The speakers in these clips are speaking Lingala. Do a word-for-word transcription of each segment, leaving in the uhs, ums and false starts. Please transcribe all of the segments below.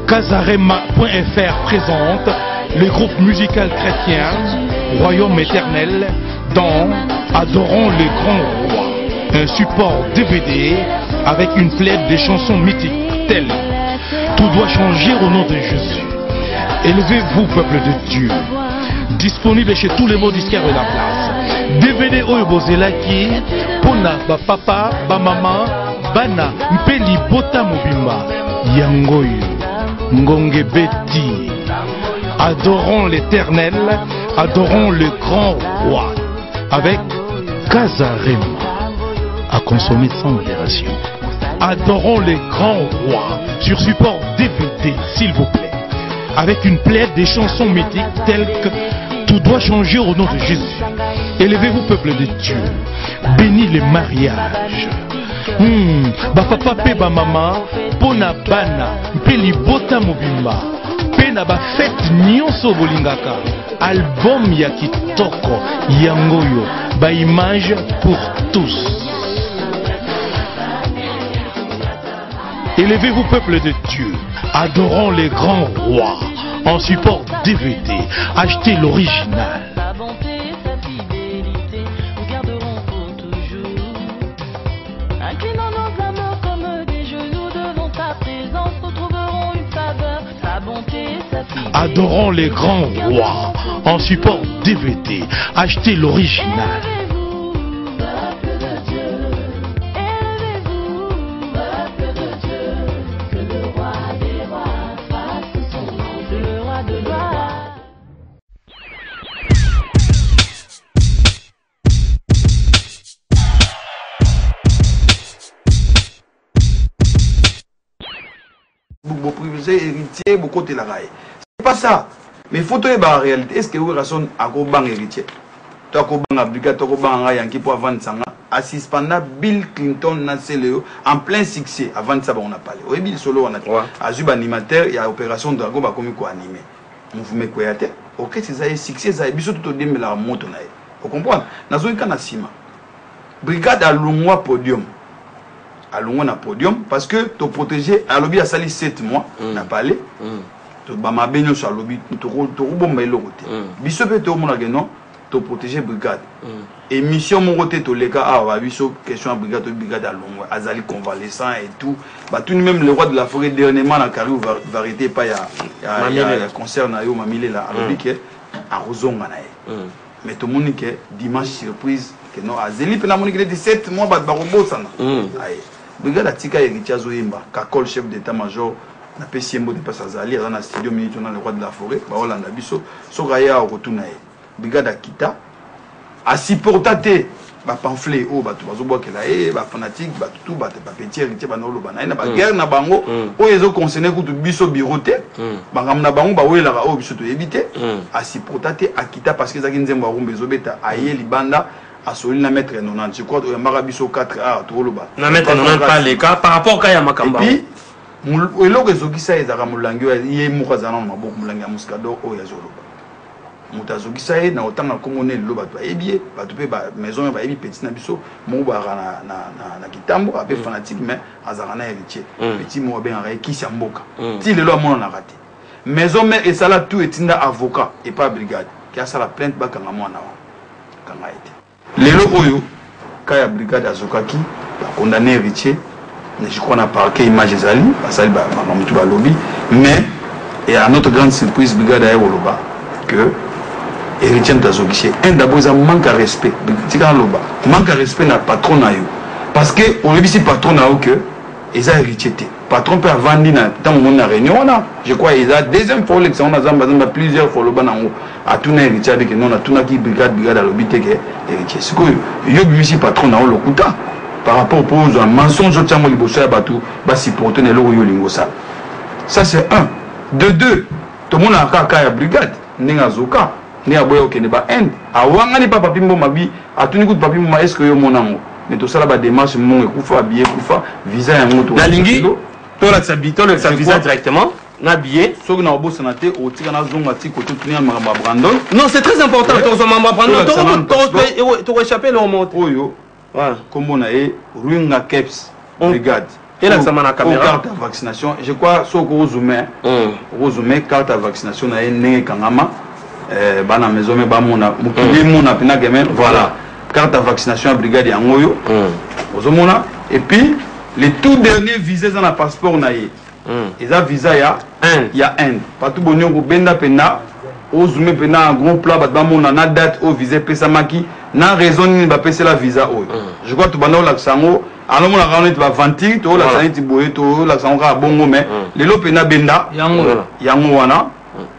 Kazarema point F R présente le groupe musical chrétien Royaume éternel dans Adorons les grands rois, un support D V D avec une plaide de chansons mythiques telles Tout doit changer au nom de Jésus, Élevez-vous peuple de Dieu, disponible chez tous les mots disquaires de la place. D V D Oyo Bozelaki, Pona, ba papa, ba maman, Bana, Mpeli Bota Mobimba, Yangoyo, Ngonge Beti. Adorons l'éternel, adorons le grand roi, avec Kazarema, à consommer sans modération. Adorons les grands rois, sur support D V D, s'il vous plaît, avec une plaide des chansons mythiques telles que Tout doit changer au nom de Jésus, Élevez-vous peuple de Dieu, Bénis les mariages. Hmm, ba papa pe ba mama, Pona bana, Mpeli Bota Mobimba, Pena ba fête nyonso bolingaka, album ya kitoko, Yangoyo, ba image pour tous. Élevez-vous peuple de Dieu, adorons les grands rois, en support D V D, achetez l'original. Sa bonté, sa fidélité, nous garderons pour toujours. Inclinons nos âmes comme des genoux devant ta présence, nous trouverons une faveur. Sa bonté, sa fidélité. Adorons les grands rois, en support D V D, achetez l'original. Vous privilégiez héritier, vous côté la raille. C'est pas ça. Mais il faut trouver la réalité. Est-ce que vous avez un bon héritier? Tu as un brigade, tu as un Yankee pour vendre ça. Assist pendant Bill Clinton en plein succès. Avant ça, on a parlé. Oui, Bill Solo, on a dit. Azub animateur, il y a opération Dragon, bah comme quoi animé. Mouvement Koyate. Ok, c'est ça, succès, ça, il y a tout le monde la monte. Vous comprenez? Dans un cas, Nassima. Brigade à l'Oumwa podium. Allons on a podium parce que tu protégé à lobby a sali sept mois n'a pas allé tu ba ma benyo sur lobby tu tu bomba le côté biso pe to mona geno tu protéger brigade et mission mon côté to les gars ah ba biso question brigade brigade à long azali convalescent et tout ba tout même le roi de la forêt dernièrement na carrière variété pas ya ya concert na yo mamile là à lobby que à rozonga na mais tout le monde que dimanche surprise que non azeli pe na moni que dix-sept mois ba ba robosa na aïe brigade atika héritier Zoimba, Kakol chef d'état-major, na P C M O de Passazali, dans le studio militaire dans le roi de la forêt, ba Hollanda biso, so raya au retournaye. Brigade Akita, a supporté ba pamphlet o ba tu bazo boa kela e ba fanatique ba tout ba ba petit héritier ba nolo ba na ba guerre na bango o ezo concerné ku biso biroté ba ngamna bango ba wela ka o biso to éviter a supporté Akita parce que zaki nzemba rumbe zo beta aye libanda à Solina na mettre quatre-vingt-dix, je crois que Marabiso quatre A, Toloba. Na mettre quatre-vingt-dix pas les cas par rapport à Yamakamba. Et puis, le logo Zogisa est à Ramulango, il est Moukazana, Mabok Mulanga Muscado, ou Yazoloba. Moutazogisa est dans autant de communes, le Loba, et bien, Batupé, maison, et petit Nabiso, Mouba na Kitambo, avec fanatique, mais Azarana héritier. Petit Mouabé en Rai, qui s'amboka. Si le loi a raté. Maison, mais et ça là, tout est avocat et pas brigade, qui a ça la plainte, Bakangamana. Kanga été. Les locaux, quand il y a brigade à Zokaki, condamné héritier, je crois qu'on a parqué image des alliés, parce qu'il y a un lobby, mais il y a une autre grande surprise, brigade à Euroloba, que héritier de Zokaki, un d'abord, il manque de respect, manque de respect dans le patron, parce que au début, c'est patron que ils ont héritier. Patron peut avoir dit dans mon réunion, je crois qu'il y a deuxième fois que on a plusieurs fois le ban à tout héritier avec non à tout qui brigade brigade à l'obité que héritier. C'est que yo bimisi patron na le kuta par rapport aux mensonges au tsango liboso ya batu ba supporter ne lo yo lingo ça. Ça c'est un. De deux, tout le monde a ka ya brigade ninga zoka ni aboyo ke ne ba end awanga ni papa pimbo mabi atuni ku papa pimbo est-ce que yo monango mais tout ça là ba démarche mon ekufa billet kufa visa ya moto. La lingi toi là ça bito le ça visa directement na billet so que na obo sanate o tika na zonga ti ko tout nia mama Brandon. Non, c'est très important ton mama Brandon to to échapper le remonte oyo voilà comme on a e ruinga keps brigade Et là, ça m'a la caméra. Carte de vaccination. Je crois que au zoomé, au zoomé, carte de vaccination, na né kangama, bana maison mais ba mona, mukili mona pina gamin. Voilà. Carte de vaccination à brigade yangoyo. Ozomona. Et puis les tout derniers visés dans la passeport naïe. Ils ont visa ya Inde. Il y a Inde. Partout bonio ko benda pena. Au zoomé pena un gros plat ba mona na date au visé pesamaki. Na raison ni ba pesa la visa o. Je crois que banda la sango. Alors on a ramené tu vas vantir, tu la sanité boye, tu la sango ka bongo mais les lo pena benda yango yango wana.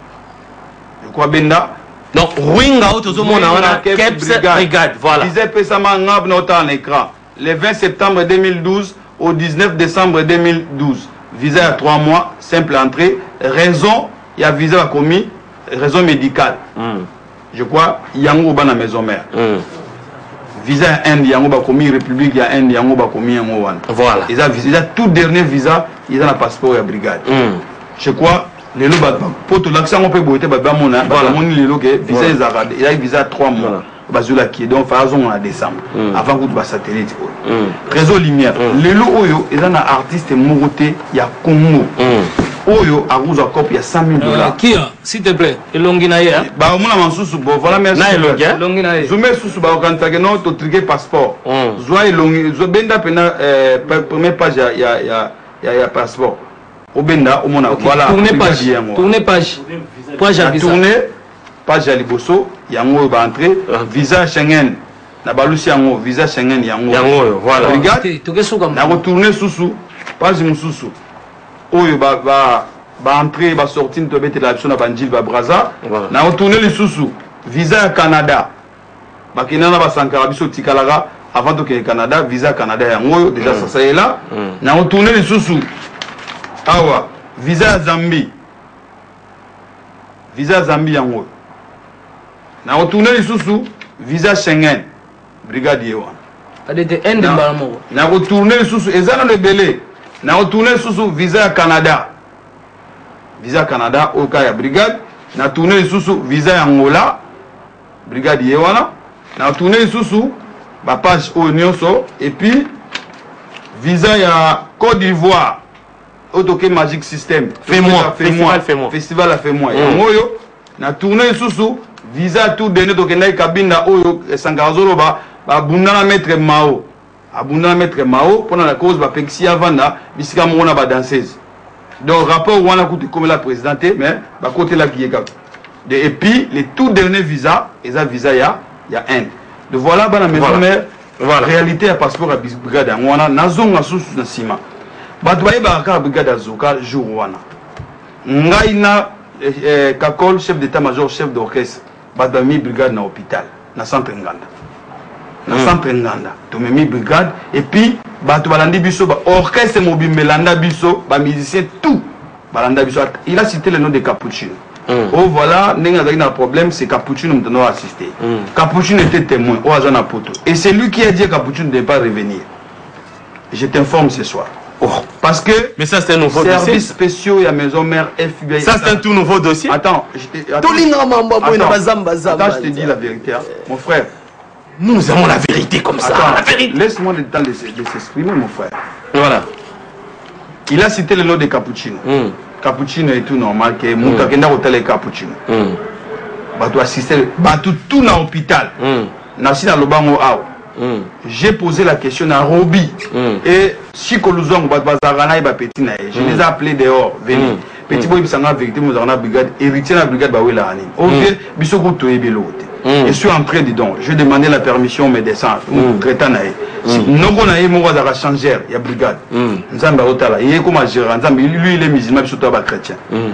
Je crois benda. Donc Ruinga au tout monde on a Keps brigade. Voilà. Visé pesama ngab nota en écran. Le vingt septembre deux mille douze au dix-neuf décembre deux mille douze. Visa à trois mois, simple entrée. Raison, il y a visa commis, raison médicale. Mm. Je crois, il y a un na maison mère. Mm. Visa à Inde, il y a un commis, République, il y a Inde, il y a un commis, voilà. Ils ont visa, tout dernier visa, ils ont un passeport et la brigade. Mm. Je crois, les lots, pour tout l'accent, on peut boiter, voilà. Visa, il y a visa à trois mois. Voilà. Bazula qui est donc faisons en décembre avant que tu satellite réseau lumière les lots oyo ils ont un artiste moroté il y a Congo oyo à Rouge Cop il y a cent mille dollars qui s'il te plaît elonginaye bah on a mansusu bon voilà merci elonginaye zoomé susu ba okanta que non to triquer passeport zoa elongi zo benda pena première page il y a il y a il y a passeport au benda au mona voilà tourner page tourner page page à tourner page à liboso yango ba entrer visa Schengen na balusi yango visa Schengen yango yango voilà regarde na retourner susu page mususu oyo ba ba ba entrer ba sortir to bete la option na bandil ba braza na retourner le susu visa Canada ba kinana ba sankara biso tikalaga avant de que Canada visa Canada yango déjà ça ça est là na retourner le susu awa visa Zambie visa Zambie yango na retourner les sous visa Schengen brigadier wana adete Inde mbalamo na retourner les sous ezana le belé na retourner les sous visa Canada visa Canada au cas ya brigade na tourner les sous visa Angola brigadier wana na retourner les sous ba page au nyonso et puis visa ya Côte d'Ivoire autoké Magic System fais-moi festival fais-moi festival a fait moi ngoyo na tourner les sous visa tout donné to kendai kabinda oyo sangarazolo ba ba bundana maître Mao abundana maître Mao pendant la cause ba pexi avanda bisika mona ba danseuse donc rapport wana kuti comme la présidente mais ba côté la qui est et puis les tout derniers visa et ça visa ya ya Inde de voilà ba la maison mère voilà réalité à passeport à brigade wana nazonga susu na sima ba doye ba ka brigade azuka jour wana ngai na Kakol chef d'état-major chef d'orchestre badami brigade na hôpital na centre Nganda na mm. centre Nganda to memi brigade et puis bato balandi biso ba orchestre mobile melanda biso ba musicien tout balanda biso il a cité le nom de Capuchino mm. oh voilà n'enga zaki na problème c'est Capuchino m'tano assister mm. Capuchino était témoin au azana poto et c'est lui qui a dit à Capuchino de ne pas revenir je t'informe ce soir. Oh. Parce que mais ça c'est un nouveau service dossier. spéciaux, il y a maison mère F B I. Ça c'est un tout nouveau dossier. Attends, je te, attends, attends, je te dis la vérité, hein. Mon frère. Nous, nous avons la vérité comme ça. Laisse-moi le temps de, de s'exprimer, mon frère. Voilà. Il a cité le nom de Capuchino. Mm. Capuchino est tout normal. Que mm. Moutakenda Hotel est Capuchino. Mm. Batou assister, batou tout dans l'hôpital. Nasi na lobango ao. Mm. J'ai posé la question à Roby mm. et Chico Luzong Bazarana et Petit Nae. Je mm. les ai appelés dehors, venez. Mm. Petit boy, il la vérité, nous avons la brigade, héritier de la brigade, bah oui, la Rani. Au fait, Bissoko Toé Belote. Je suis entré dedans. Je demandé la permission au médecin, au Crétan Nae. Non, on a eu mon roi changer, il y a brigade. Nous avons Otala. Il est comme un gérant, lui, il est musulman, il est chrétien.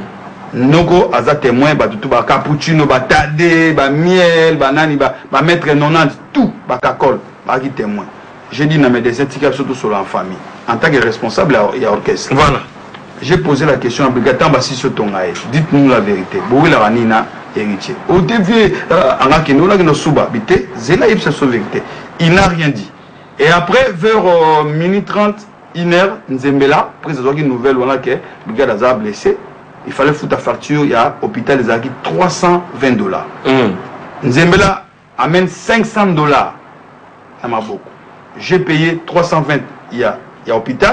Noko aza témoin ba tout ba cappuccino ba tade ba miel ba nani ba ba mettre nonante tout ba kakol ba qui témoin. J'ai dit na médecin tika surtout sur la famille en tant que responsable il y a orchestre. Voilà. J'ai posé la question à brigade ba si sur ton aïe. Dites-nous la vérité. Boui la ranina héritier. Au début anga kino la no suba bité zela ipsa so vérité. Il n'a rien dit. Et après vers euh, minute trente une heure Nzembela président une nouvelle voilà que brigade a blessé. Il fallait foutre la facture, il y a hôpital des Agis trois cent vingt dollars. Mm. Nzembela amène cinq cents dollars. Ça m'a beaucoup. J'ai payé trois cent vingt, il y a, il y a hôpital.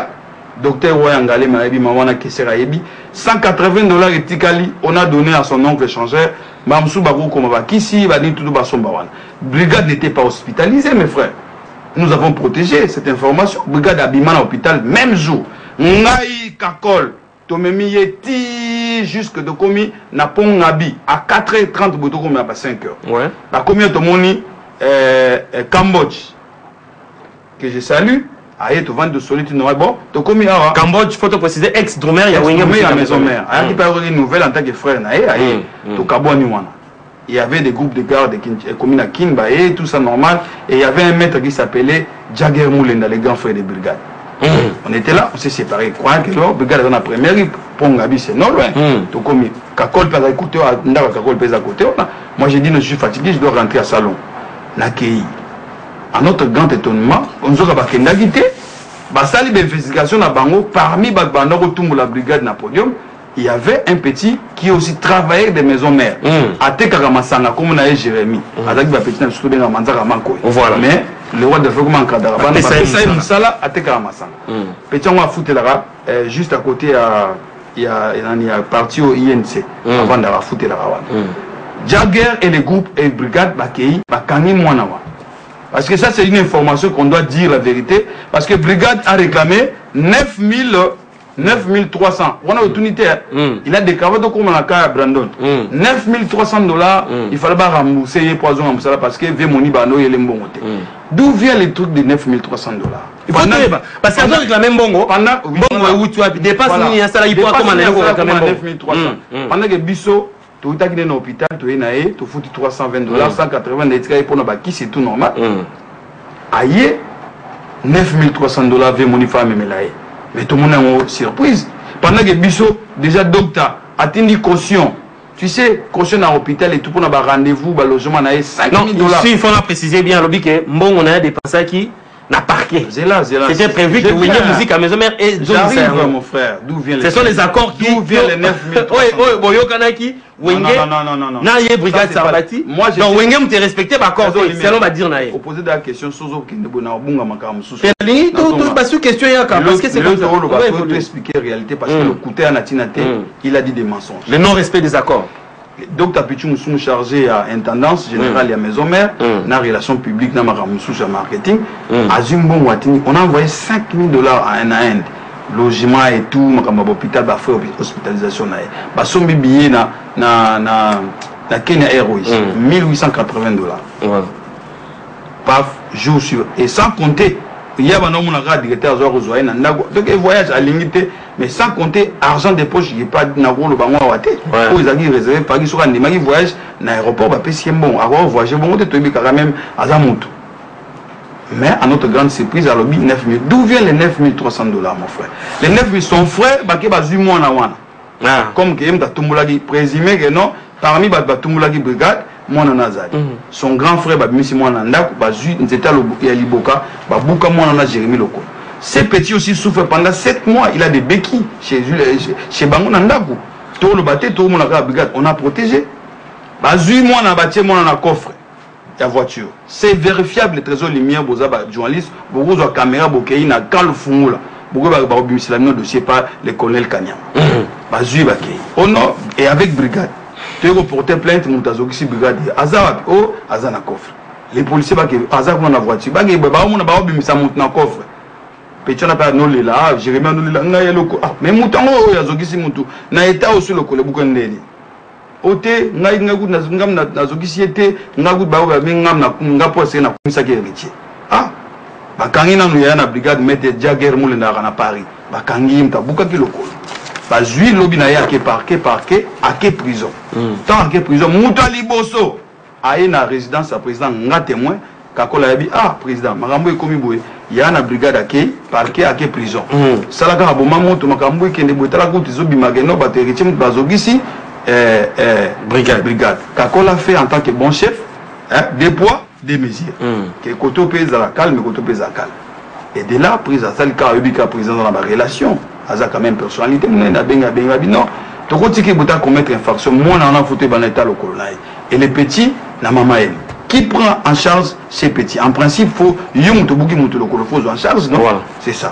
docteur Royangale Maïbi Mawana Kessera Yebi, cent quatre-vingts dollars et Tikali, on a donné à son oncle échangeur, Mamsou Bagou Komaba, Kissi, Bani Toudou Basombawan. Brigade n'était pas hospitalisée, mes frères. Nous avons protégé cette information. Brigade Abimana à l'hôpital, même jour. Ngaï Kakol, Tomemi Yeti, jusque de Komi, Napon Nabi, à quatre heures trente, Botokomi à cinq heures. Ouais. La Komi Tomoni, euh, euh, Cambodge, que je salue. Aïe, tu vends de solitude, non, bon, tu commis à Cambodge, faut te préciser, ex-Dromer, il y a Wingé à la maison mère. Aïe, qui parle une nouvelle en tant que frère, aïe, aïe, tu Kabouani Wana. Il y avait des groupes de garde qui commis à Kinba, et tout ça normal. Et il y avait un maître qui s'appelait Jagger Moulenda, les grands frères des brigades. On était là, on s'est séparés. Croyant que la brigade dans la première, Pongabi, c'est non loin. Tu commis, Kakol pèse à côté, Ndaka Kakol pèse à côté. Moi, j'ai dit, je suis fatigué, je dois rentrer à salon. Nakei. À notre grand étonnement, on nous a pas qu'endagité. Basali d'investigation na bango parmi Bagbanda retourne la brigade na podium, il y avait un petit qui aussi travaillait des maisons mères. À Tekaramasanga comme on a Jérémy. Avec ba petit na surtout dans Manzara Manko. Voilà. Mais le roi de feu comme encadré. Ça Moussala à Tekaramasanga. Petit on va foutre là juste à côté il y a il y a parti au I N C avant d'avoir foutre là. Jagger et les groupes et brigades Bakei Bakani Mwanawa. Parce que ça, c'est une information qu'on doit dire la vérité. Parce que Brigade a réclamé neuf mille trois cents. On a l'opportunité. Il a déclaré comme on a à Brandon. neuf mille trois cents dollars, il fallait pas rembourser les poisons parce que Vémoni Bano et les Mbongote. D'où vient les trucs de neuf mille trois cents dollars? Parce qu'ils ont réclamé Mbongo. Pendant Mbongo, où tu as dépassé neuf mille trois cents. Pendant que Bissot, tu as quitté l'hôpital, tu es naé, tu fous trois cent vingt dollars, cent quatre-vingts dollars pour nous qui c'est tout normal. Aïe, neuf mille trois cents dollars, vingt mon femme et melaye. Mais tout le monde a une surprise. Pendant que Bissot, déjà docteur, a tenu caution. Tu sais, caution dans l'hôpital et tout pour nous rendez-vous, logement, cinq mille dollars. Il faut préciser bien, lobby que bon, on a dépensé qui n'a parqué. C'était prévu que Wingé musique à maison mère et j'arrive mon frère. D'où vient les Ce sont les accords qui viennent les neuf mille. Oui, oui, Boyo Kanaki, Wingé. Non, non, non, non, non. Naye brigade Sarbati. Moi, j'ai donc Wingé me te respecté par accord. Selon ma dire Naye. Au poser de la question, Sozo qui ne bonne bunga makam sous. Feli, tout tout parce que question y a parce que c'est comme ça. Il faut expliquer la réalité parce que le côté Anatinate, il a dit des mensonges. Le non-respect des accords. Docteur Pichou sont chargés à intendance générale et à maison mère, dans la relation publique, dans la marketing. À Zumbo Watini, on a envoyé cinq mille dollars à un à un. Logement et tout, l'hôpital, hospitalisation. Basombi billet na Kenya Airways, mille huit cent quatre-vingts dollars. Paf, jour sur. Et sans compter, il y a un homme qui a directeur à Zoaï, donc il voyage à limité, mais sans compter argent de poche, il n'y a pas de nagro le bango à Wate. Ils ont réservé Paris sur un voyage dans l'aéroport, c'est bon. Alors, voyager, bon, tu es quand même à Zamout. Mais à notre grande surprise, à l'objet neuf mille. D'où viennent les neuf mille trois cents dollars, mon frère? Les neuf mille, son frère, il va y avoir comme que Tumboulagi présumé que non, parmi les Tumboulagi brigade, Mwana Nazari. Son grand frère, Babimisi Mwana Ndaku, Bazu, Nzeta Yaliboka, Babuka Mwana Jérémy Loko. Ces petits aussi souffrent pendant sept mois. Il a des béquilles chez, chez, chez Bango Nandaku. Tout le bâté, tout le monde a la brigade. On a protégé. Bazu Mwana Bâté Mwana Coffre. La voiture. C'est vérifiable, les trésors lumière, vous avez des journalistes, vous avez des caméras, vous avez une cale fumula. Vous avez des dossier par le colonel Kanyam. Bazu Bakei. Oh non, et avec brigade. Tu es reporté plainte, Moutazoki brigade. Azar, oh, Azar na coffre. Les policiers, Azar dans la voiture. Bagay, Babaou, Babaou, monte dans le coffre. Petit n'a pas nolé là, Jérémy nolé là, n'a y'a mais Moutango, Yazoki si Moutou, n'a été aussi le collègue Boukandeli. Ote, n'a y'a goût Nazungam, Nazoki si était, n'a goût Baou, Bingam, n'a pas essayé na commissaire héritier. Ah, Bakangi n'a nous y'a na brigade, mette Jagger Moulin à Paris. Bakangi, m'ta Boukaki le col. Bah, Zui, l'objet n'a y'a que parquet, parquet, à quelle prison. Tant à quelle prison, Moutali Bosso, a une résidence à président, n'a témoin. Kakola yabi ah président makambo ekomi boye ya na brigade ake parquet ake prison sala ka bo mamoto makambo ikende botala kuti zo bimageno bateriti mu bazogisi euh euh brigade brigade Kakola fait en tant que bon chef hein des poids des mesures que koto pesa la calme koto pesa calme et de là prise à celle ka yobika président dans la relation aza quand même personnalité na benga benga bino to kotiki bota commettre infraction moi na na fouté ban état le colonel et les petits na mama elle qui prend en charge ces petits? En principe, il faut en charge, non? Voilà. C'est ça.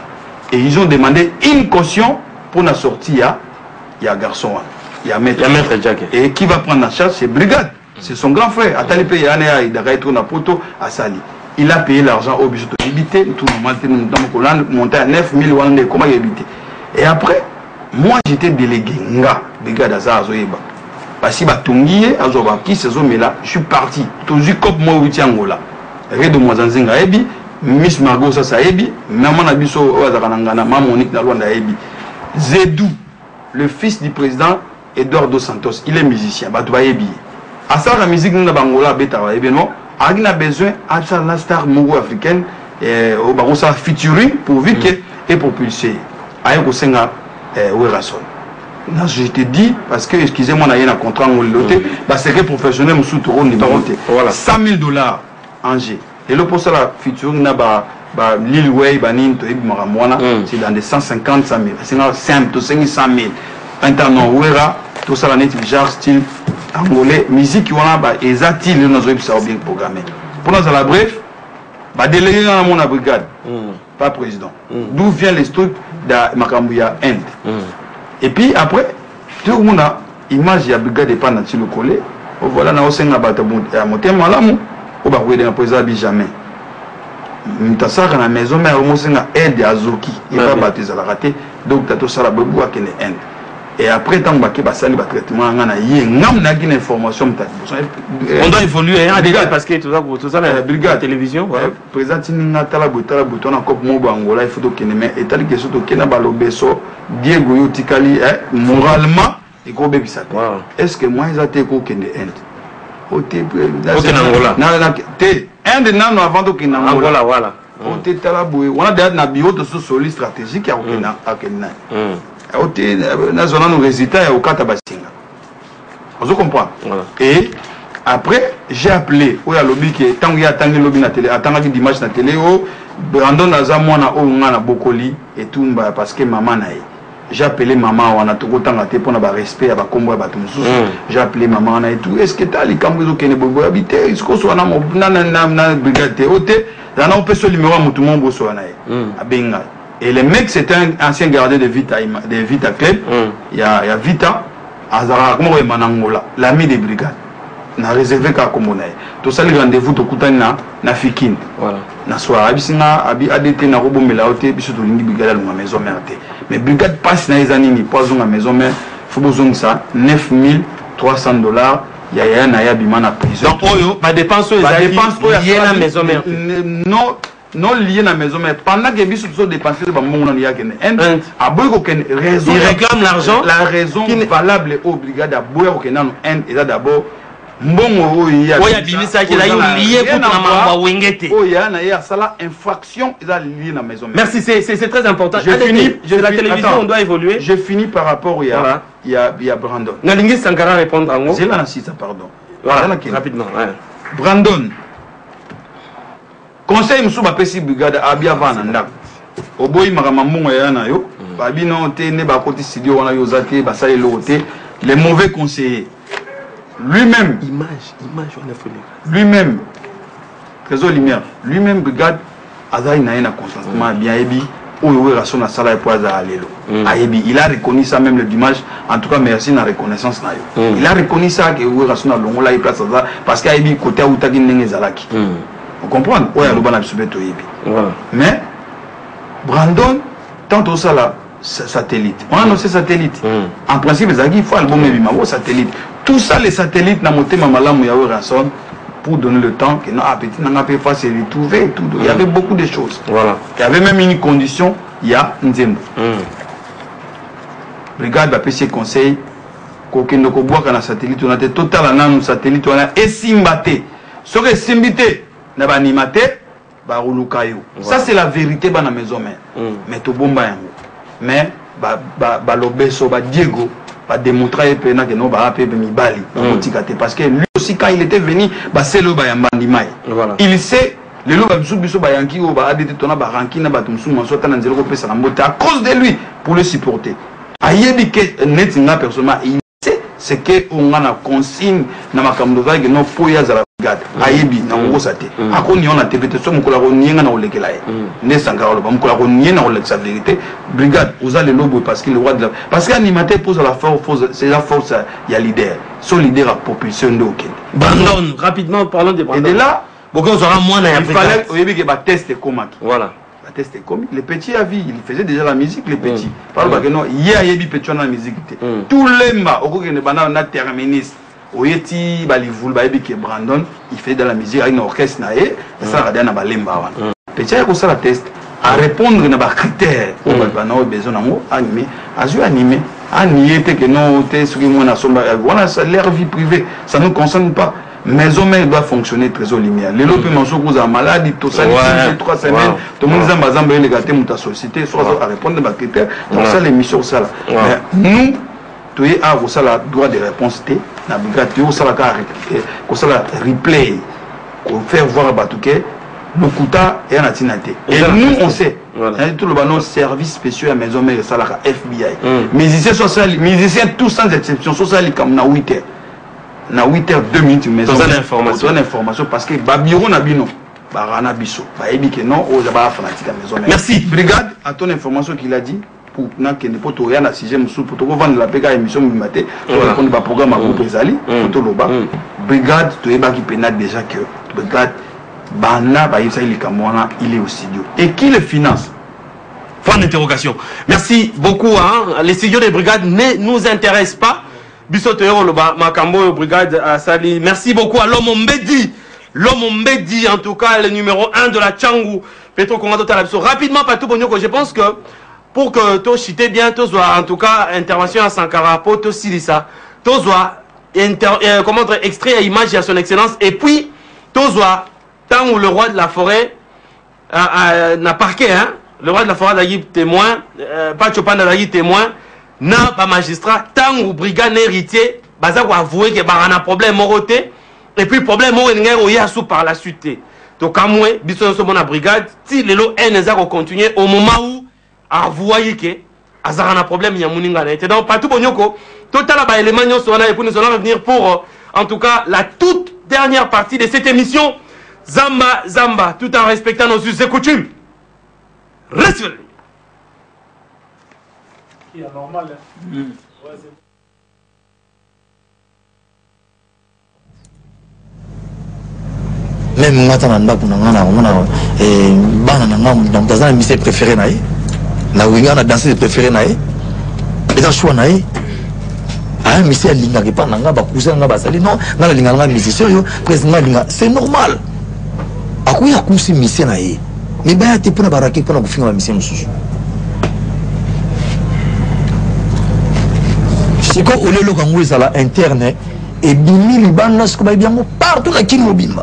Et ils ont demandé une caution pour la sortie. Il y a garçon, il y a maître. Et qui va prendre en charge? C'est Brigade. C'est son grand frère. Atalipe Yanea, il a été na poto à Sali. Il a payé l'argent au budget de habiter. Tout le monde monté à neuf mille wande. Comment il habité? Et après, moi j'étais délégué. Nga, Brigade Azar Zoeba. Parce que Batungiye, Azoba, qui se sont là, je suis parti. Toujours comme moi, huit Angola. Ré de moi en Zinga Ebi, Miss Margot Sasa Ebi, Maman Abiso Oazarangana, Maman Monique Nalwanda Ebi. Zedou, le fils du président Edouard Dos Santos, il est musicien. Batouba Ebi. À ça, la musique de Bangola, Beta Ebi, non? Il a besoin de la star mougou africaine, au Barossa featuring pour vivre et propulser. Aïe, au Senga, Ouerason. Je te dis, parce que, excusez-moi, il y a un contrat en loté, parce que professionnel, je suis tout cent mille dollars en G. Et le pour ça, la featuring, Lil Way, c'est dans des cent cinquante, cent mille. C'est simple, cinq cent mille. Maintenant, Ouera, tout ça, la net, genre style angolais, musique, et ça, il nous a bien programmé. Pour nous, à la bref, délégué dans mon brigade, pas président. D'où vient les trucs de Makambouya Inde. Et puis après, tout le monde a image de la brigade de pas le collé. Voilà, on a aussi un abattement à monter malamu. On va regarder un président jamais. Mutasa à la maison, mais on a un aide à Zoki. Il va battre la raté. Donc, tu as tout ça la bébou à Kene Inde. Et après, tant que tu as fait le traitement, on a une information. On doit évoluer parce que tout ça, tout ça, la brigade télévision. Le président Tinatala Boutala Bouton a comme mot Angola, il faut que tu aies et tel que ce que Balobeso, Diego Yotikali, moralement, et gros bébé ça. Est-ce que moi, ils ont été au Kende Inde? Au Té, Angola. Inde, non, avant de Kende Angola, voilà. Au Té Talaboué, on a déjà un bio de ce solide stratégique à Kende. Nous résultats au Katabasinga. Vous comprenez? Et après, j'ai appelé au lobby qui est tant qu'il y a tant de lobby na télé, attends qu'il dimanche na télé, oh, Brandon Naza mwana o ngana bokoli et tout parce que maman nae. J'ai appelé maman, on a tout autant la télé pour na respect à ba combo ba tout mususu. J'ai appelé maman na et tout. Est-ce que t'as les cambrios qui ne bobo habiter? Est-ce que soit na na na na brigade oté, là on peut se numéro à tout le monde bosso nae. A benga. Et le mec, c'est un ancien gardien de Vita, de Vita Club. Mm. Il, y a, il y a Vita, Azara, l'ami des brigades. On a réservé qu'à Komonaï. Tout ça, les rendez-vous de Koutana, na Fikin. Voilà. Na soir, Abisina, Abi Adete, na Robo Melaote, Bissoto Lingi Brigade, à la maison mère. Mais brigade passe na les années, poison à la maison mère. Il faut besoin de ça, neuf mille trois cents dollars. Il y a un ayabima na prison. Donc, Oyo, ma dépense, ma dépense, liée à la maison mère. Non. Non lié à la maison, mais pendant que les gens sont dépensés, il réclame l'argent. La raison valable et obligée d'abord, c'est d'abord. Bon, il y a infraction, lié à la maison. Merci, c'est très important. Je finis, la télévision, on doit évoluer. Je finis par rapport il y a, il y a, il y a Brandon. Nalingi Sankara répondre en gros. C'est là, si ça, pardon. Voilà, rapidement. Brandon. Conseil monsieur bapesi brigade abia vana ndako oboyi makamambongo ya na yo babino te ne ba koti studio wana yo zate ba sale loté les mauvais conseillers lui-même image image on a fait lui-même trésor lumière lui-même brigade azai na na consentement bien ebi oyo relation na sala pour azala lelo ayebi il a reconnu ça même le dimanche en tout cas merci na reconnaissance na yo il a reconnu ça que relation na longola i place ça parce que ayebi côté outaki ndenge zalaki. Vous comprenez? Oui, mm. Mais Brandon, tant que ça là, satellite. On a annoncé satellite. Mm. En principe, il faut album et satellite. Tout ça, les satellites, n'a monté ma malam ou rançon pour donner le temps que non appétit n'a pas fait se retrouver et tout. Il y avait beaucoup de choses. Voilà. Il y avait même une condition, il y a Nzembo. Mm. Brigade va payer conseil. Kokendo ko bois kana satellite, on a été total en satellite, on a esimbate. Ce que simbité. Ça c'est la vérité dans la maison mais tout bon mais ba lobeso ba Diego ba démontrer que non ba pe mi bali parce que lui aussi quand il était venu ba c'est le ba yambandimai il sait le lo ba biso ba yanki o ba adete tona ba ranki na ba tumsu mo sota na nzelo ko pesa na mbota à cause de lui pour le supporter ayebi que net nga personnellement il sait c'est que on a consigne na makambo za que no poya za la brigade ayebi na ngosa te akoni on a T V T so mukula ko nienga na olekela ye ne sangara lo mukula ko nienga na oleksa vérité brigade aux le lobo parce que le roi de la parce que animateur pose la force c'est la force il y a leader son leader a propulsion de OK Brandon rapidement parlons de Brandon et de là beaucoup aura moins na il fallait oyebi que ba test comme voilà tester comme les petits à vie, il faisait déjà la musique les petits. Mm. Par mm. que non, il y a des petits dans la musique. Mm. Tous les mbas, au cours de bana na terministe, au yeti bali vul baebi que Brandon, il fait de la musique avec un orchestre naé, ça radé na balemba wan. Petit à ça la test à répondre na ba critères au bana au besoin nango animé, à jouer animé, à nier que non t'es ce qui moi na somba, voilà ça leur vie privée, ça nous concerne pas. Maison mère doit fonctionner très au lumière. Les lopes manchot vous a maladie, tout ça, trois semaines, tout le monde dit bazamba les gâtés mouta société, soit à répondre à critères. Donc ça l'émission ça là. Mais nous, tu es à vous ça la droit de réponse T, na brigade tu ça la car, que ça la replay, qu'on faire voir batouké, le kuta et un atinate. Et nous on sait, tout le ballon service spécial à maison mère ça la F B I. Musiciens social, musiciens tous sans exception, social comme na huit heures. Na huit heures deux minutes mais on a l'information l'information parce que babiro na bino barana biso ba ebi que non o jaba fanatique à maison. Merci brigade à ton information qu'il a dit pour na que ne poto rien na sixième sous pour to vendre la P K émission matin pour répondre ba programme à groupe ezali pour loba brigade to eba qui pénal déjà que brigade bana ba yisa il kamwana il est au studio et qui le finance. Point d'interrogation. Merci beaucoup hein. Les studios des brigades ne nous intéressent pas. Bisotero Loba, Makambo, brigade à Sali. Merci beaucoup à l'homme Mbedi. L'homme Mbedi, en tout cas, le numéro un de la Tchangou. Petro Kongo Talabso. Rapidement, Patou Bonyoko, je pense que pour que tu chites bien, tu en tout cas, intervention à Sankara, pour tu Silissa, tu euh, comment dire, extrait à image à son excellence. Et puis, tu tant où le roi de la forêt n'a parqué, hein, le roi de la forêt a dit témoin, euh, pas Chopin a dit témoin. Na pas magistrat tant ou brigade héritier baza ko avouer que ba na problème moroté et puis problème mo ngero ya sous par la suite to kamwe biso so mona brigade ti lelo enza ko continuer au moment où avouer que azara na problème ya muninga na été donc pas tout bonyoko total ba élément nyonso na et puis nous allons revenir pour en tout cas la toute dernière partie de cette émission Zamba Zamba tout en respectant nos us et coutumes. Reste qui est normal. Hein? Mm. Ouais, même ngata na ndako na ngana ngona eh bana na ngam donc dans un musée préféré nae na winga na danser préféré nae et ça choix nae ah musée linga ke pa na ngaba cousin ngaba sali non ngala linga ngaba musicien yo président linga c'est normal akuya kusi musée nae mais ba te pona baraki pona kufinga ba musée mususu. C'est quand on est le Congolais à l'interne et bimi libana ce qu'on bien partout à Kimobimba.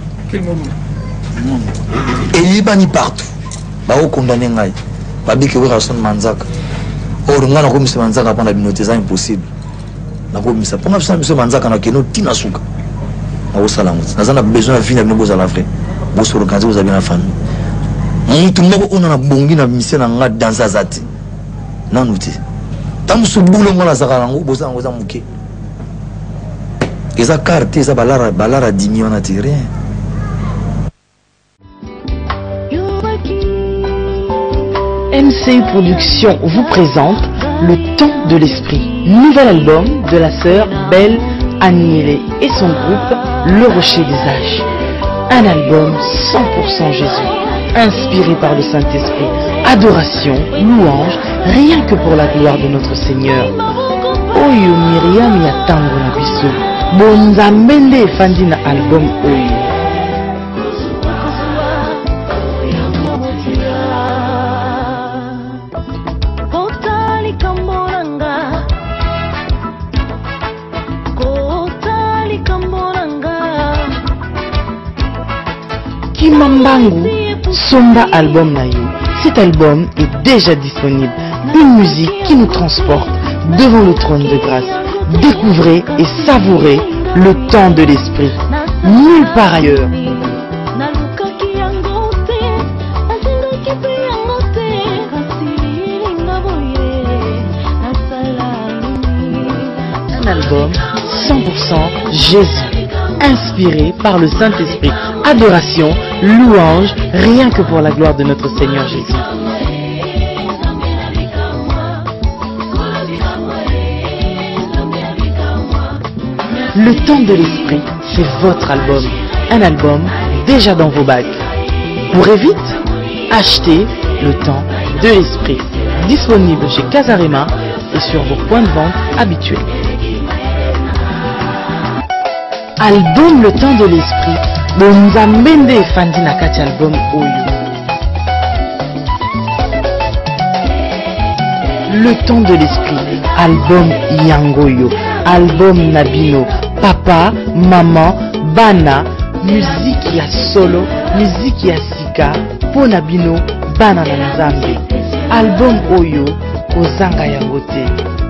Et libani partout. Ba o condamné ngai. Ba biki we rason manzaka. Or ngana ko misa manzaka pendant binote c'est impossible. Na ko misa pour misa misa manzaka na keno tina suka. Na o salamu. Na zana besoin de venir no boza la vrai. Bo so organiser vous avez la famille. Mutu moko ona na bongi na misa na nga dans azati. Na nuti. Tam su boulot ngona zakarango boza ngoza muke. Eza carte eza balara balara dix millions na rien. M C U Production vous présente Le Temps de l'Esprit, nouvel album de la sœur Belle Agnelé et son groupe Le Rocher des Âges. Un album cent pour cent Jésus, inspiré par le Saint-Esprit, adoration, louange, rien que pour la gloire de notre Seigneur. Oyo Myriam ya tango na biso, bonzambende efandi na album oyo. Kimambangu, Somba album Nayo. Cet album est déjà disponible. Une musique qui nous transporte devant le trône de grâce. Découvrez et savourez le temps de l'esprit. Nulle part ailleurs. Un album cent pour cent Jésus, inspiré par le Saint-Esprit. Adoration, louange, rien que pour la gloire de notre Seigneur Jésus. Le temps de l'esprit, c'est votre album. Un album déjà dans vos bacs. Courez vite, achetez le temps de l'esprit. Disponible chez Casarema et sur vos points de vente habituels. Album Le temps de l'esprit. Bonza Mende Fandi Nakati album Oyo. Le temps de l'esprit. Album Yangoyo. Album Nabino. Papa, maman, bana. Musique ya solo, musique ya sika, po Nabino, bana na Nzambe. Album Oyo, kozanga yango te.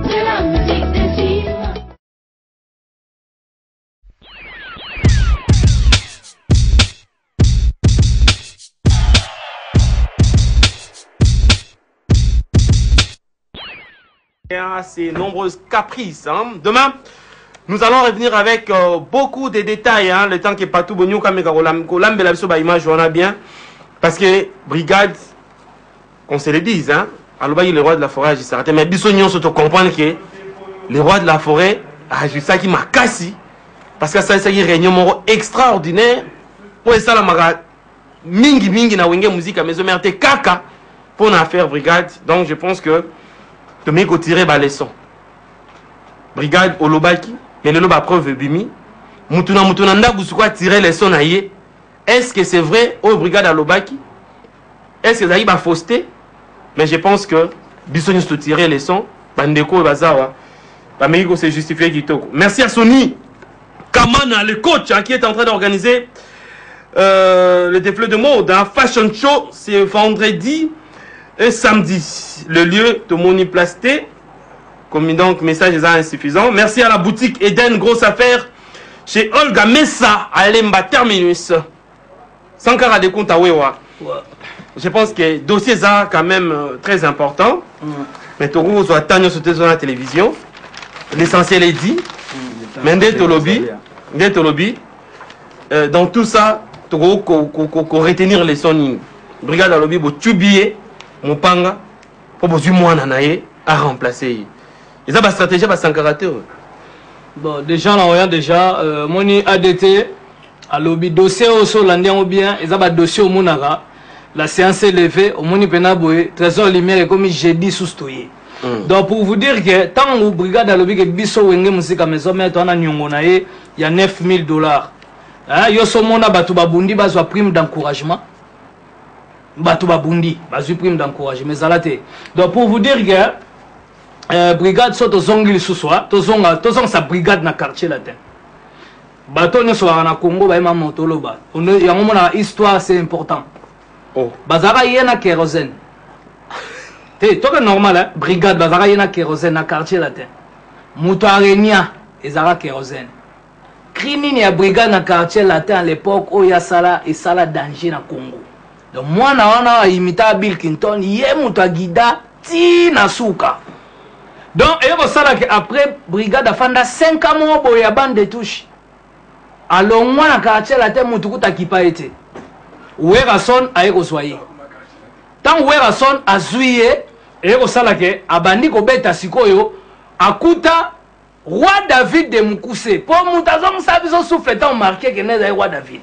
Ces nombreuses caprices. Hein. Demain, nous allons revenir avec euh, beaucoup de détails. Hein. Le temps qui est pas tout bon, nous comme image, on a bien. Parce que brigade, qu'on se le dise, hein. Alors, le roi de la forêt agit s'arrêter. Mais bisognon se comprendre que le roi de la forêt agit ça qui m'a cassé. Parce que ça, c'est une réunion extraordinaire. Pour ça, la maga mingi mingi na wenge musique à maison merde kaka pour en faire brigade. Donc, je pense que de mes côtés tirer la leçon. Brigade Olobaki, mais le loba preuve bimi. Mutuna mutuna ndabu quoi tirer les sons aïe. Est-ce que c'est vrai au brigade Olobaki? Est-ce que ça y va fausseté? Mais je pense que bisogna se tirer les sons. Bandeko et bazawa. Bameko c'est justifié kitoko. Merci à Sony Kamana, le coach hein, qui est en train d'organiser euh, le défilé de mode. Hein, Fashion Show, c'est vendredi et samedi. Le lieu de Moniplasté. Comme donc, message est insuffisant. Merci à la boutique Eden, grosse affaire. Chez Olga Messa, à Lemba Terminus. Sans cara de compte à Wewa. Je pense que le dossier est quand même euh, très important. Mm. Mais tout le monde soit tanné sur la télévision. L'essentiel est dit. Mm. Mais dès le lobby, dès le lobby, euh, dans tout ça, tu dois retenir les sons. Brigade à lobby, tu billet, mon panga, pour que tu à remplacer. Ils ont une stratégie à s'encarter. Bon, déjà, là, on a déjà, euh, mon A D T, à lobby, dossier au sol, ou bien, ils ont un dossier au Mounara. La séance est levée, au Moni Penaboé, trésor lumière est comme jeudi sous stoyé. Donc, pour vous dire que, tant que brigade à lobby, que biso wenge musique à maison, mais on a il y a neuf mille dollars. Yo so mona batu babundi, bazwa prime d'encouragement. Batu babundi, bazwa prime d'encouragement. Donc, pour vous dire que, Euh, brigade so tozongili suswa tozonga tozonga sa brigade na quartier latin bato nyoso na Congo ba ma motoloba on yango mona histoire c'est important oh bazara yena kérosène te to que normal hein? Brigade bazara yena kérosène na quartier latin muto arenia ezara kérosène crimine ya brigade na quartier latin à l'époque o ya sala et sala danger na Congo donc moi na wana imita Bill Clinton yé muto agida ti na suka. Donc, et ça après brigade a fait cinq mois pour y bande de touche. Alors moi na quartier la terre mutuku takipa été. Werason a ekosoyer. Tant Werason a zuié et au sala ke abandi ko beta sikoyo akuta roi David de Mukuse. Pour mutazon sabiso souffle tant marqué que n'est roi David.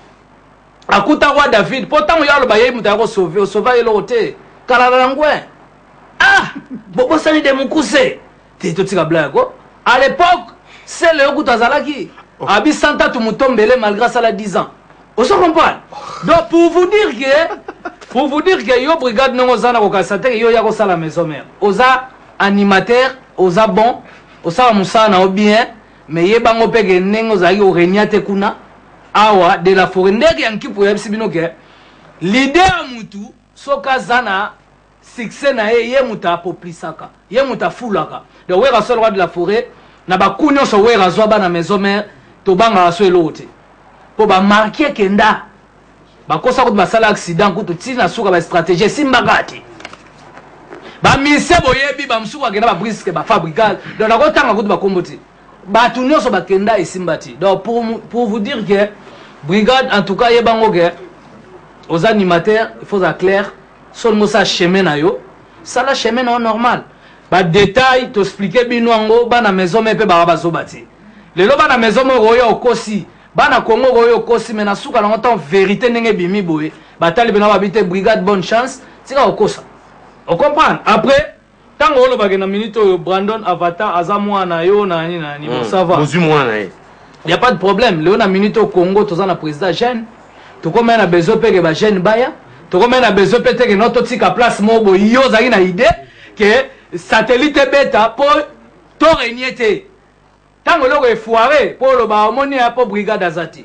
Akuta roi David pourtant yo lo baye mutako sauver sauver le roté. Kalalangwe. Ah, Bobo Sani de Mukuse. T'es tout ça blague. À l'époque, c'est le Goutazalaki. Abi Santa Tumutombele malgré ça la dix ans. On se comprend. Donc pour vous dire que pour vous dire que yo brigade non ozana ko kasate yo ya ko sala maison mère. Oza animateur, oza bon, oza musana o bien, mais ye bango pege nengo za yo reniate kuna. Awa de la forêt ndeki yanki pour yebisi bino ke l'idée à mutu soka zana succès na ye ye muta poplisaka ye muta fulaka de wera seul roi de la forêt na ba kunyo so wera zo ba na maison mère to banga so elote po ba marquer kenda ba kosa ko ba sala accident ko to tina suka ba stratégie simbagati ba mise boyebi ba msuka kenda ba brisque ba fabricage donc na ko tanga ko ba komboti bato nyonso bakenda esimbati. Donc pour pour vous dire que brigade en tout cas yebango que aux animateurs il faut être clair seulement ça chemin na yo ça la chemin non normal. Ba détail t'expliquer binwango bana maison mais pe ba bazobati. Lelo bana maison mo royo okosi bana Congo royo okosi mais na suka na temps vérité ndenge bimi boye batali bena babite brigade bonne chance tika okosa. On comprend après tant que vous avez une minute, Brandon Avatar, Azamouana, yo, nani, nani, bon, ça va. Il n'y a pas de problème. Léon a une minute au Congo, tu as un président jeune. Tu as besoin de faire jeune baya. Tu as besoin de faire notre tika place mobo. Yo, vous avez une idée que satellite bêta pour tout régner. Tant que vous avez foiré pour le bahamoni pour brigade Azati.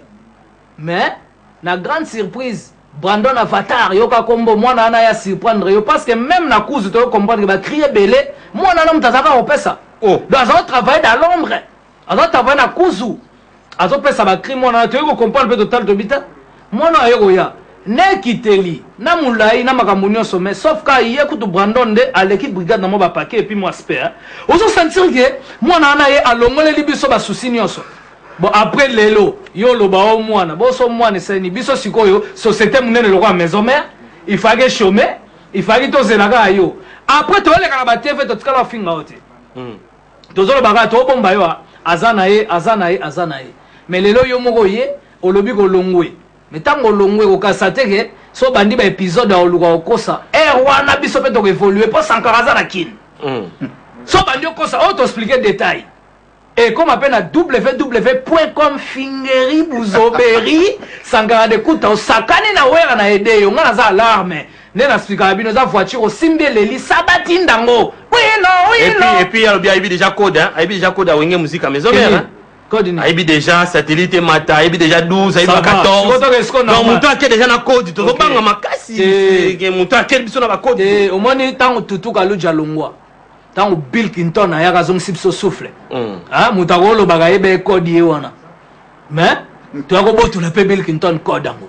Mais, la grande surprise, Brandon Avatar, yoka kombo mwana ana ya surprendre yo parce que même na cause to comprendre que ba crier belé mwana na mtazaka opesa oh dans un travail dans l'ombre azo travail na kuzu azo pesa ba cri mwana to yo comprendre pe total to bita mwana yo ya ne kiteli na mulai na makambo nyonso mais sauf ka ye kutu Brandon de à l'équipe brigade na mo ba paquet et puis moi espère ozo sentir que mwana ana ye alongole libiso ba souci nyonso. Bon après lelo yo lo ba o mwana bo so mwana seni biso sikoyo société munene lokwa maison mère il fallait chômer il fallait to zelaka yo après to le kana ba T V to tikala finga ote hmm to zo ba to bomba yo azana ye azana ye azana ye mais lelo yo moko ye olobi ko longwe mais tango longwe ko kasate ke so bandi ba épisode a oluka okosa er wana biso pe to évoluer pour sankara za na kin hmm so bandi okosa auto expliquer détail. Et comme appelle à w w point com fingeri buzoberi sangara de kuta osakane na wera na ede yo ngana za alarme ne na expliquer bino za voiture au simbe leli sabati ndango oui non oui et non puis et puis il y a déjà code hein il y a déjà code à wenge musique à maison mère hein code il y a déjà satellite mata il y a déjà douze il y a quatorze donc muto a déjà na code to banga makasi que muto a quel biso na ba code et au moins tant tutu kaluja longwa tant Bill Clinton a yaga zong sipso souffle ah mutagolo bagaye be code yewana mais tu as gobo tu le pe Bill Clinton code ango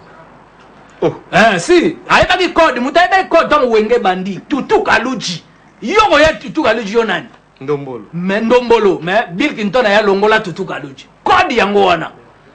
oh eh si ayi ba code mutaye be code tant wenge bandi tutu kaluji yoko ya tutu kaluji yonani ndombolo mais ndombolo mais Bill Clinton a ya longola tutu kaluji code yango wana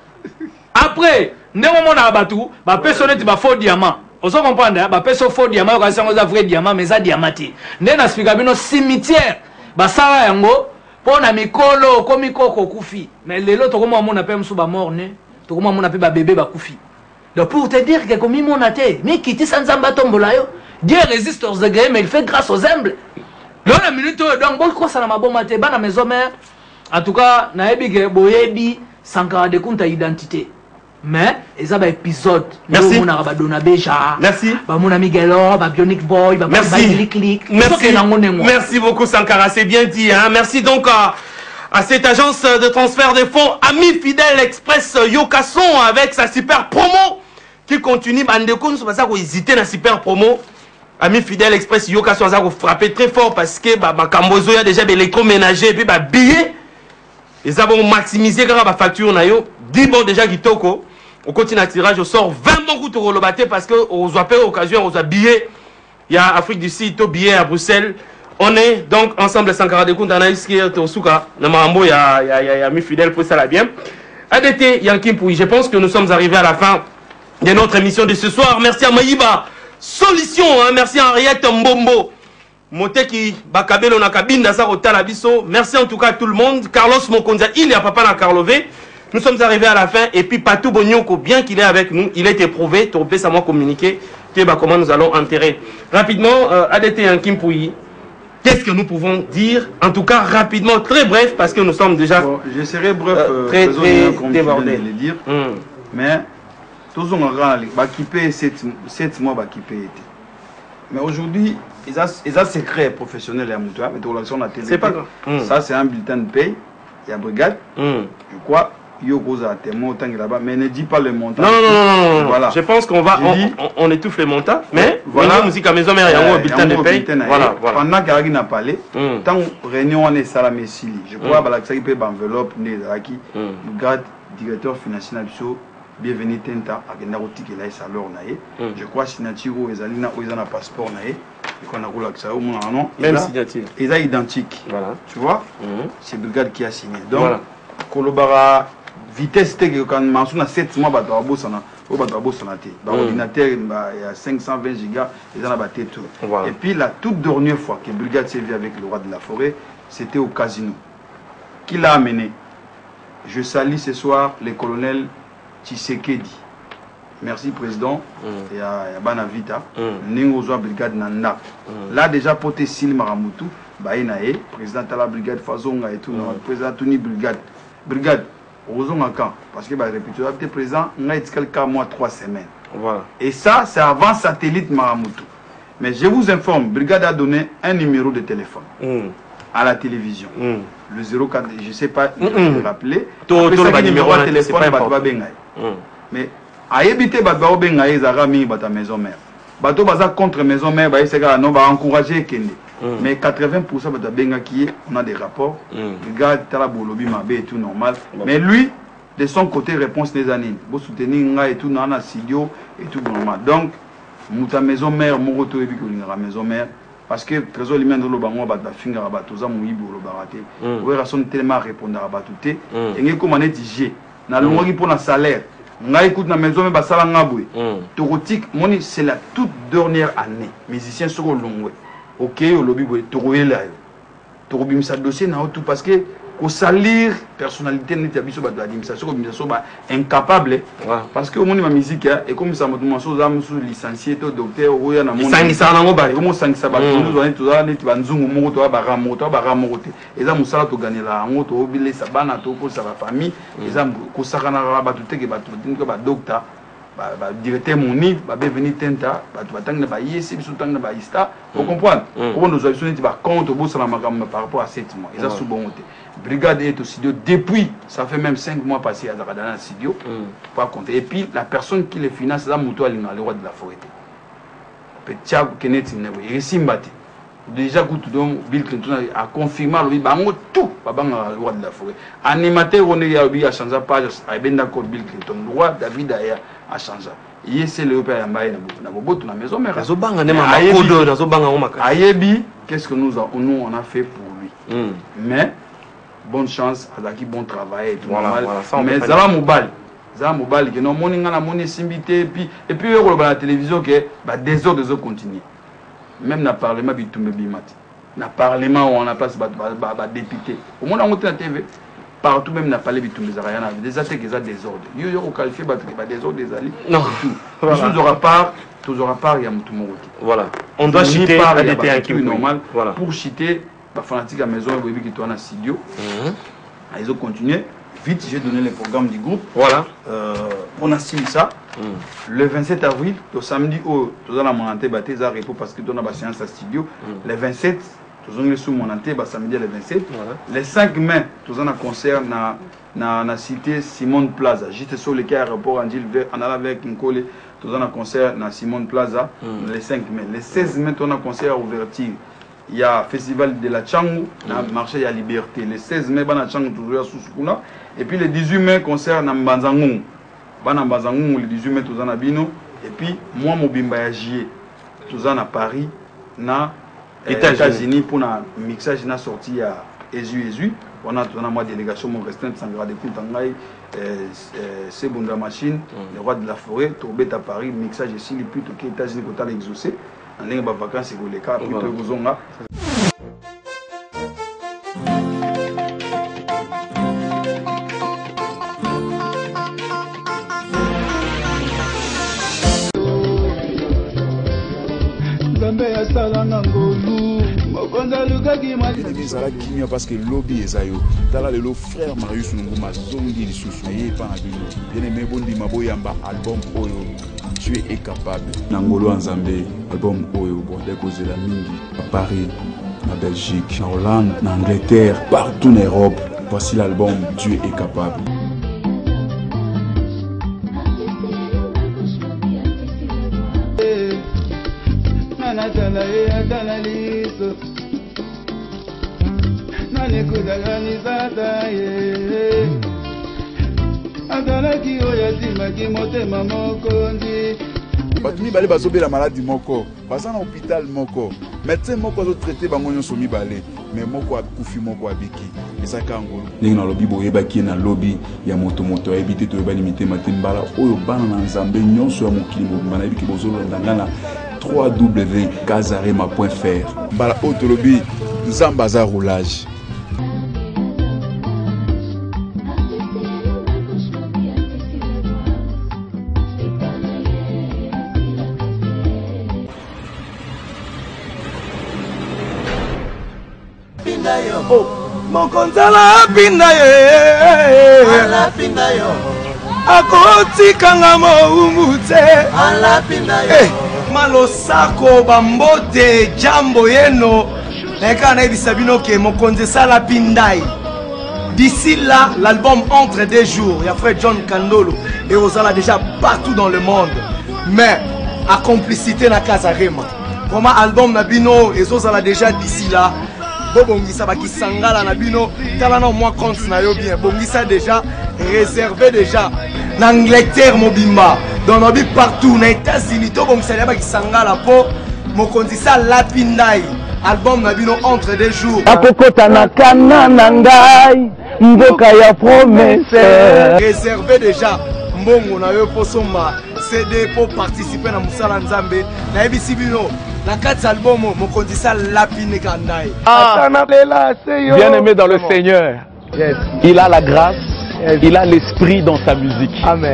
après ndemo mona batu ba personnalité ba faux diamant. On se comprend, bah personne faux diamant, quand c'est un vrai diamant, mais ça diamanté. N'est pas expliqué bino cimetière, bah ça yango, pour na mikolo, comme mikoko kufi. Mais les autres comment on appelle monsieur ba mort né, to comment on appelle ba bébé ba kufi. Donc pour te dire que comme mon até, mais qui dit sans zamba tombola yo, Dieu résiste aux degrés, mais il fait grâce aux humbles. Là la minute donc bon quoi ça na mabo maté, ba na maison mère. En tout cas, na ebi ke boyebi sankara de compte identité. Mais ils ont un épisode. Merci. Merci. Mon ami Gelo, Bionic Boy, merci. Merci. Merci beaucoup Sankara, c'est bien dit. Hein? Merci donc à, à cette agence de transfert de fonds, Ami Fidèle Express Yokason avec sa super promo qui continue. Bandeko, c'est pas ça qu'on hésitait dans super promo. Ami Fidèle Express Yokason, ça qu'on frappait très fort parce que bah, bah, Kambozo, il y a déjà des électroménagers et puis bah, billets. Ils ont maximisé quand la facture na yo. dix bon déjà qui toko. On continue à tirage, on sort vingt bons coups de rolobaté parce qu'on a pas occasion, on a billets. Il y a Afrique du Sud, au billet à Bruxelles. On est donc ensemble Sankara de Kounda, Naïs qui est au Souka. Namaramo, il y a, il y a, il y a mis fidèle pour ça là bien. A D T, Yankim Pouy, je pense que nous sommes arrivés à la fin de notre émission de ce soir. Merci à Maïba, Solution, hein? Merci à Henriette Mbombo. Moteki Bakabelo na cabine d'Asa Talabiso. Merci en tout cas à tout le monde. Carlos Mokonza, il y a papa na Carlové. Nous sommes arrivés à la fin et puis Patou Bonyoko, bien qu'il est avec nous, il a été prouvé, tu peux savoir communiquer, comment nous allons enterrer. Rapidement, euh, A D T Yankim Pouy, qu'est-ce que nous pouvons dire? En tout cas, rapidement, très bref, parce que nous sommes déjà... Bon, je serai bref, euh, très, euh, très comme débordé. Je le dire, mm. mais tous on a équipé sept mois équipé. Mais aujourd'hui, ils ont un secret professionnel à Moutoua, mais de relation à la télé. C'est pas grave. Mm. Ça, c'est un bulletin de paye, il y a brigade, mm. je crois. Mais ne dis pas le montant. Non, non, non, non. Voilà. Je pense qu'on va, on, on, on étouffe les montants, mais voilà. La musique à maison, mais il y a un bulletin de paye. Voilà, voilà. Pendant qu'il n'a pas parlé, tant réunion on est salamé Sili. Je crois que ça peut enveloppe Nézaki, le garde directeur financier Nabiso, bienvenue Tenta, à Genaroti qui est alors naïe. Je crois que signature ou Ezalina ou Ezana passeport naïe. Et qu'on a roulé avec ça au moins un an. Même signature. Ils sont identiques. Voilà. Tu vois, c'est le brigade qui a signé. Donc, kolobara vitesse te que quand mansu na sept mois bato abosana o bato abosana te ba ordinateur ya cinq cent vingt gigas ils en a battu tout. Et puis la toute dernière fois que Brigade s'est vu avec le roi de la forêt, c'était au casino. Qui l'a amené? Je salue ce soir le colonel Tshisekedi. Merci président. Il y a Banavita. Ningozo brigade Nanda. Là déjà porté Sil Maramutu, Baïnae, président de la brigade Fazonga et tout, président Tuni brigade. Brigade, Ozonga quand? Parce que bah répété, le président, on a été quelques mois, trois semaines. Voilà. Et ça, c'est avant satellite Maramutu. Mais je vous informe, brigade a donné un numéro de téléphone à la télévision. Le zéro quatre, je ne sais pas, je vais le rappeler. Tout le numéro de téléphone, mais à éviter Badbao Bengaï, Zara Mi, Bata maison mère. Bato Baza contre maison mère, bah, c'est non, va encourager Kende. Mais quatre-vingts pour cent de Benga qui est, on a des rapports. Regarde, Talabolobi, Mabé et tout normal. Mais lui, de son côté, réponse des années. Vous soutenez Nga et tout, Nana Sidio et tout normal. Donc, Mouta maison mère, Moroto et Bikolinga maison mère. Parce que trésor lui même dans le bango bat finga bat toza muibu le baraté. Oui, raison tellement répondre à batouté. Et ngi comme on est digé. Na longi pour na salaire. Nga écoute na maison mais basala ngabwe. Torotique, moni c'est la toute dernière année. Musicien sur longwe. OK, au lobby boy toroyé là. Torobim sa dossier na tout parce que ko salir personnalité n'est abiso bat administration comme administration ba incapable parce que au monde ma musique et comme ça moto moso za musu licencié to docteur oya na monde sangisa na ngo bari comme sangisa ba nous on est tous là net banzungu mo to ba ramo to ba ramo te eza musala to gagner la ngo to obile sa bana to ko sa ba famille eza ko sakana ba to te ke ba to dinko ba docteur ba directeur moni ba venir tenta ba to batanga ba yesi biso tanga ba ista vous comprenez on nous a besoin de ba compte bo sala magam par rapport à sept mois eza sous bon te brigade est au studio depuis ça fait même cinq mois passés à Zakadana studio pas compter et puis la personne qui les finance là Mouto Alinga le roi de la forêt petit Kenneth Nebo il simbati déjà que tout donc Bill Clinton a confirmé le bango tout babanga le roi de la forêt animateur on est a changé page a ben d'accord Bill Clinton le roi David a changé il c'est le père Mbaye na boboto na maison mère zo banga ne mama kodo na zo banga ngomaka ayebi qu'est-ce que nous nous on a fait pour lui mais bonne chance à qui bon travail et tout voilà, normal voilà, mais ça va mobile ça va mobile que non moni ngana moni simbité et puis et puis on la télévision que bah des autres des autres continuer même na parlement bitumbe bimati na parlement où on a place bah bah député au monde on la T V partout même na parler bitumbe za rien des attaques des désordres yo yo qualifier bah des ordres des alliés non toujours aura part toujours aura part il y a mutu moroti voilà on doit chiter à des qui normal pour chiter la fanatique à maison et qui tourne à studio. Ils ont continué. Vite, j'ai donné les programmes du groupe. Voilà. Euh, on a signé ça. Mm. Le vingt-sept avril, le samedi, où nous allons monter bâtir ça parce que nous avons une séance à studio. Mm. Le vingt-sept, nous allons sous monter samedi le vingt-sept. Voilà. Le cinq mai, nous allons un concert dans na na cité Simone Plaza. Juste sur le quai aéroport en Gilles, en allant avec une colle. Nous allons un concert dans Simone Plaza. Mm. Le cinq mai. Le seize mai, nous allons un concert à ouverture. Il y a festival de la Tchangou, mm. marché il y a Liberté. Le seize mai, il y a Tchangou toujours à Sousoukuna. Et puis le dix-huit mai, concert à Mbanzangou. Bana Mbanzangou, le dix-huit mai, tout à Bino. Et puis, moi, mon bimba à J. Tout à Paris, na États-Unis pour un mixage na sorti à Ezu Ezu. On a tout à moi délégation, mon restreint, Sangra de Koutangay, Sebunda Machine, mm. le roi de la forêt, Tourbet à Paris, mixage ici, les plus aux États-Unis, quand on a exaucé. En ligne de vacances, c'est le cas, plutôt que vous avez. ezala kimia parce que lobby eza yo tala lelo frère Marius Nunguma zongi lisusu ye pa na bino bien aimé bondima boyamba album oyo tu es capable nangolo nzambe album oyo bordel kozela mingi à Paris na Belgique en Hollande en Angleterre partout en Europe voici l'album Dieu est capable. Bato mibale bazobela maladie moko baza na hôpital moko médecin moko azotraité bango nyonso mibale mais moko akufi moko abiki ezaka ngolo ndenge na lobi boyebaki na lobi ya moto moto ayebi te toyebani mitema te mbala oyo bana na nzambe nyonso ya mokili mobimba nayebiki bozolanda nga na w w w point kazarema point f r mbala oyo tolobi nzambe aza roulage. Oh, mokonzala pinda ye ala pinda yo akotikanga moumute ala pinda yo eh, malosako bambote jambo yeno neka na ebisa bino ke mokonzi sala pindai. D'ici là, l'album entre des jours. Il y a frère John Kandolo et Osala déjà partout dans le monde. Mais à complicité na Kazarema. Comment album Nabino et Osala déjà d'ici là. Bobongisa baki sangala Nabino. Talana au moins compte na yo bien. Bongisa déjà réservé déjà. L'Angleterre mobimba. Dans nos vies partout. Na États-Unis. To bongisa baki sangala po. Mokondisa lapindai. Album Nabino entre des jours. Akokota na kana nangai. Mboka ya promesse. Réservé déjà. Mbongo na yo posoma. C D pour participer à Moussala Nzambe. Na ebisi bino. Na quatre albums mokondisa lapine kandai. Ah. Bien aimé dans le Seigneur. Yes. Il a la grâce. Yes. Il a l'esprit dans sa musique. Amen.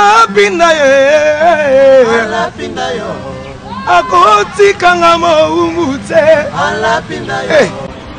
Hey.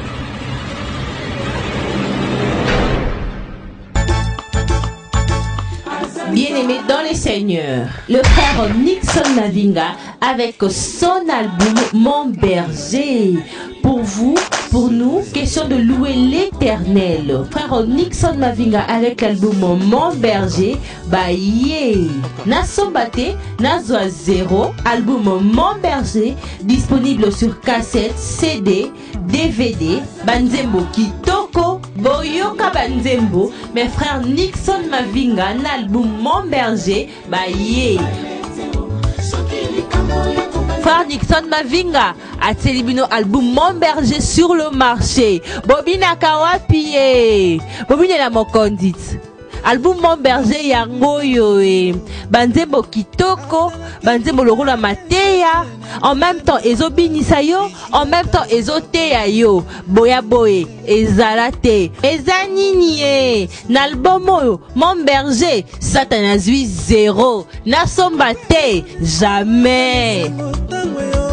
Bien-aimé dans les seigneurs, le frère Nixon Mavinga avec son album Mon Berger. Pour vous, pour nous, question de louer l'éternel. Frère Nixon Mavinga avec l'album Mon Berger, Baye. Nasombate, Nazwa Zero, album Mon Berger, disponible sur cassette, C D, D V D, Banzembo Kitoko, Boyoka Banzembo, mes frères Nixon Mavinga, l'album Mon Berger, Baye. Frère Nixon Mavinga a célébré album Mon Berger sur le marché. Bobina Kawapie. Bobina la mokondit. Album Mon Berger yango yo e. Banzembo Kitoko, Banzembo Lorola Mateya. En même temps ezo binisa yo, en même temps ezo teya yo. Boya boye, ezalate. Ezanini e. N'album oyo Mon Berger, Satan azui zéro. Nasombate jamais.